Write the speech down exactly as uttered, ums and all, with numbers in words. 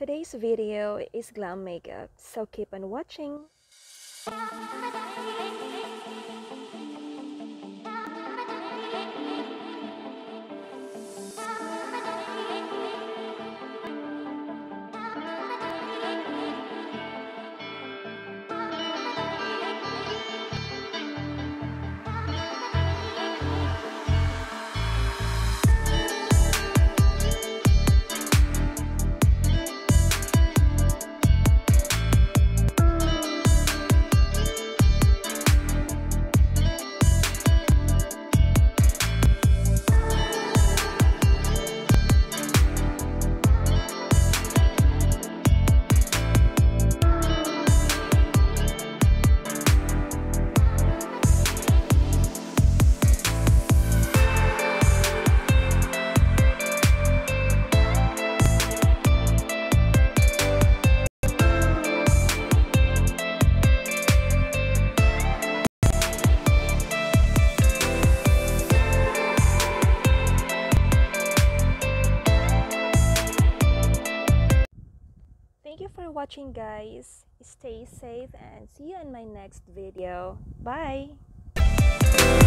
Today's video is glam makeup, so keep on watching. Thank you for watching, guys. Stay safe and see you in my next video. Bye!